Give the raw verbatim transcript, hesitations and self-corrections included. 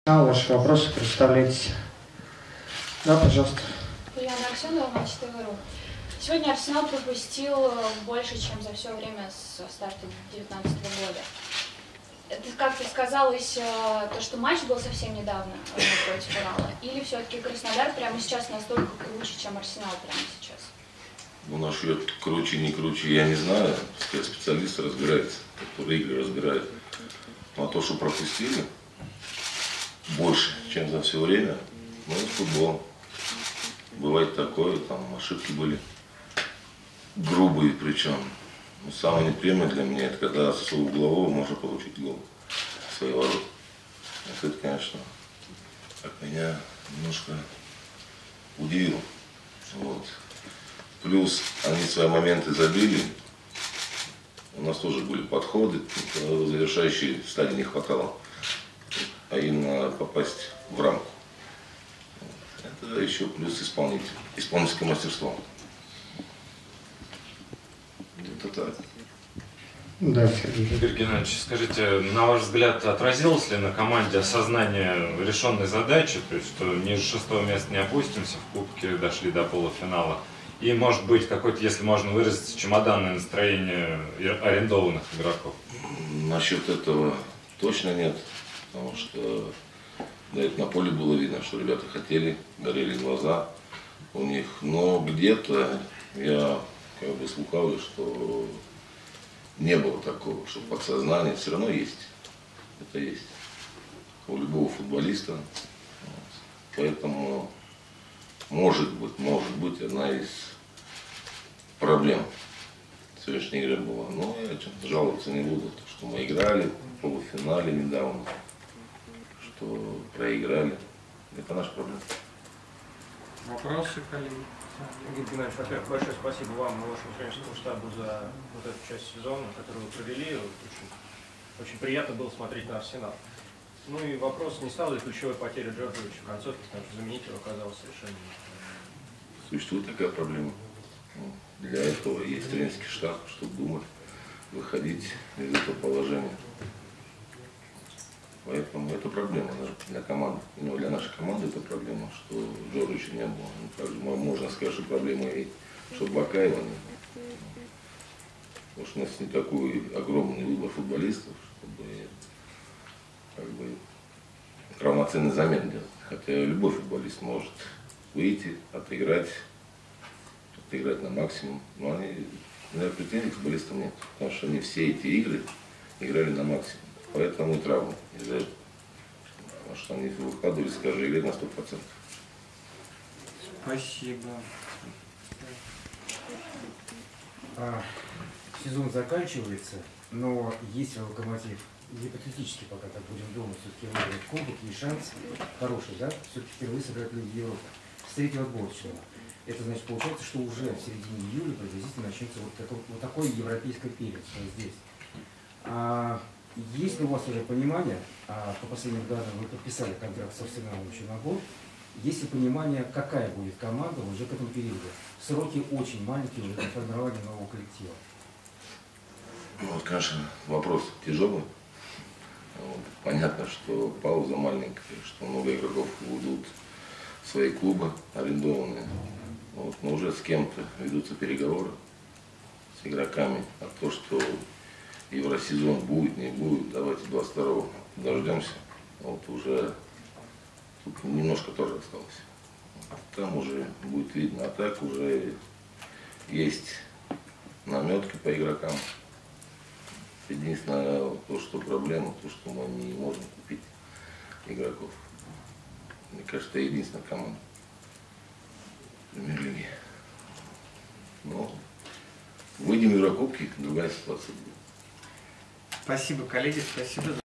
А, ваши вопросы представляйтесь. Да, пожалуйста. Яна Аксенова, Матч ТВ.ру. Сегодня Арсенал пропустил больше, чем за все время со старта две тысячи девятнадцатого года. Это как-то сказалось то, что матч был совсем недавно против Урала? Или все-таки Краснодар прямо сейчас настолько круче, чем Арсенал прямо сейчас? Ну, насчет круче, не круче, я не знаю. Специалисты разбираются, которые игры разбирают. Но то, что пропустили больше, чем за все время, ну, это футбол. Бывает такое, там ошибки были грубые причем. Но самое неприемлемое для меня, это когда с углового можно получить гол в свои ворота. Вот это, конечно, как меня немножко удивило. Вот. Плюс они свои моменты забили. У нас тоже были подходы, в завершающей стадии не хватало, а именно попасть в рамку. Это еще плюс исполнитель, исполнительское мастерство. Это так. Да, Игорь Геннадьевич, скажите, на ваш взгляд, отразилось ли на команде осознание решенной задачи, то есть, что ниже шестого места не опустимся, в Кубке дошли до полуфинала, и, может быть, какое-то, если можно выразиться, чемоданное настроение арендованных игроков? Насчет этого точно нет, потому что да, это на поле было видно, что ребята хотели, горели глаза у них, но где-то я как бы слухал, что не было такого, что подсознание все равно есть. Это есть у любого футболиста. Вот. Поэтому может быть, может быть одна из проблем сегодняшней игры была. Но я жаловаться не буду, что мы играли в полуфинале недавно, что проиграли. Это наша проблема. Вопросы, коллеги? Игорь Геннадьевич, во-первых, большое спасибо вам и вашему тренерскому штабу за вот эту часть сезона, которую вы провели. Очень, очень приятно было смотреть на Арсенал. Ну и вопрос, не стала ли ключевой потеря Джорджевича в концовке, потому что заменить его оказалось совершенно не. Существует такая проблема. Для этого есть тренерский штаб, чтобы думать, выходить из этого положения. Поэтому это проблема даже для команды. Но для нашей команды это проблема, что Джорджевича не было. Ну, также можно сказать, что проблема и что Бакаева не было. Потому что у нас не такой огромный выбор футболистов, чтобы как бы равноценный замен делать. Хотя любой футболист может выйти, отыграть, отыграть на максимум. Но они, наверное, претензий к футболистам нет. Потому что они все эти игры играли на максимум. Поэтому и травмы из-за этого. Потому что они выкладывали, скажи, играть на сто процентов. Спасибо. А, сезон заканчивается, но если Локомотив гипотетически, пока так будем думать, все-таки выиграет кубок, есть шанс хороший, да, все-таки впервые сыграть в Лиге Европы с третьего отборочного. Это значит, получается, что уже в середине июля приблизительно начнется вот, такой, вот такое европейское первенство здесь. А, есть ли у вас уже понимание, а, по последним данным вы подписали контракт с Арсеналом еще на год, есть ли понимание, какая будет команда уже к этому периоду? Сроки очень маленькие уже для формирования нового коллектива. Ну, вот, конечно, вопрос тяжелый. Вот. Понятно, что пауза маленькая, что много игроков уйдут в свои клубы арендованные. Вот. Но уже с кем-то ведутся переговоры с игроками. А то, что евросезон будет, не будет, давайте двадцать второго дождемся. Вот уже тут немножко тоже осталось. Там уже будет видно. А так уже есть наметки по игрокам. Единственное, то, что проблема, то, что мы не можем купить игроков. Мне кажется, это единственная команда в Премьер-лиге. Но выйдем в Еврокубки, другая ситуация будет. Спасибо, коллеги, спасибо.